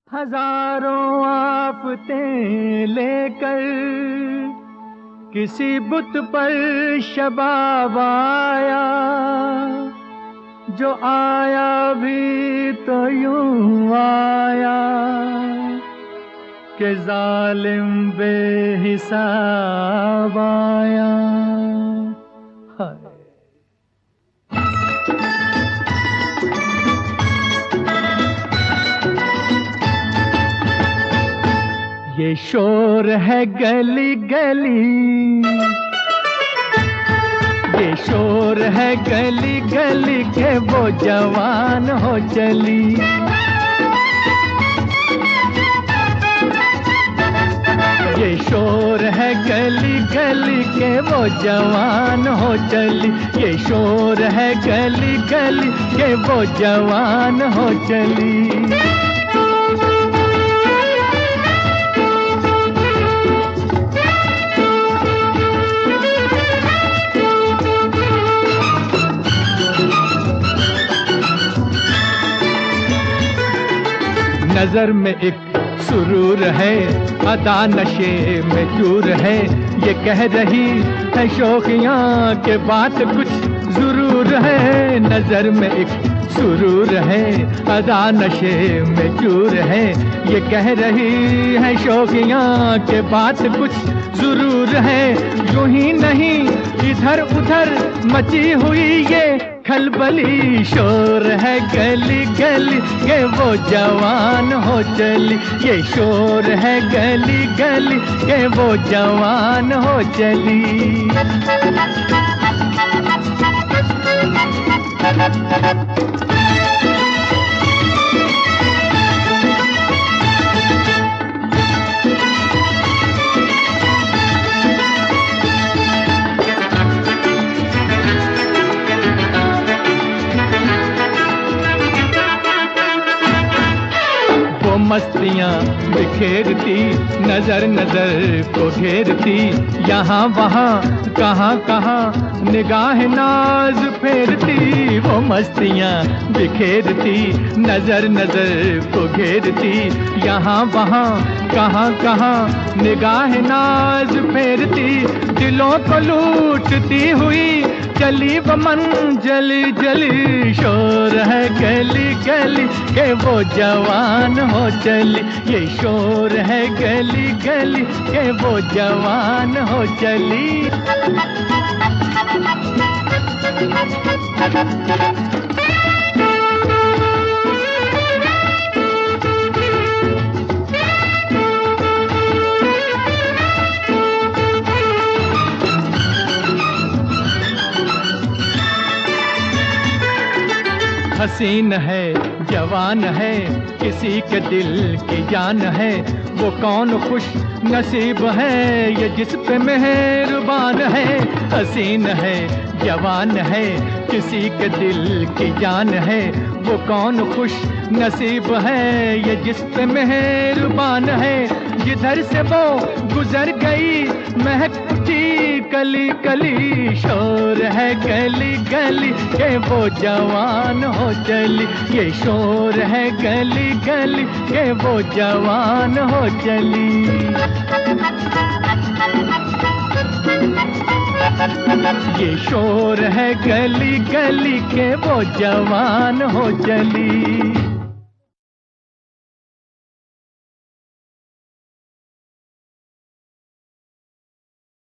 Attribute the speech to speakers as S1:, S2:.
S1: हजारों आफतें लेकर किसी बुत पर शबाब आया, जो आया भी तो यूं आया कि जालिम बेहिसाब आया। हाय ये शोर है गली गली, ये शोर है गली गली के वो जवान हो चली। ये शोर है गली गली के वो जवान हो चली। ये शोर है गली गली के वो जवान हो चली। नजर में एक सुरूर है, अदा नशे में चूर है। ये कह रही है शौकियां के बात कुछ जरूर है। नजर में एक सुरूर है, अदा नशे में चूर है। ये कह रही है शौकियां के बात कुछ जरूर है। यूं ही नहीं इधर उधर मची हुई ये खलबली। शोर है गली गली के वो जवान हो चली। ये शोर है गली गली के वो जवान हो चली। मस्तियाँ बिखेरती नजर नजर को घेरती। यहाँ वहाँ कहाँ कहाँ निगाह नाज फेरती। वो मस्तियाँ बिखेरती नजर नजर को घेरती। यहाँ वहाँ कहाँ कहाँ निगाह नाज फेरती। दिलों को लूटती हुई चली वो मंजली जली। शोर है गली गली के वो जवान हो चली। ये शोर है गली गली के वो जवान हो चली। हसीन है जवान है किसी के दिल की जान है। वो कौन खुश नसीब है ये जिस पे मेहरबान है। हसीन है जवान है किसी के दिल की जान है। वो कौन खुश नसीब है ये जिस पे मेहरबान है। जिधर से वो गुजर गई महकती कली कली। शोर है गली गली के वो जवान हो चली। ये शोर है गली गली के वो जवान हो चली। ये शोर है गली गली के वो जवान हो चली।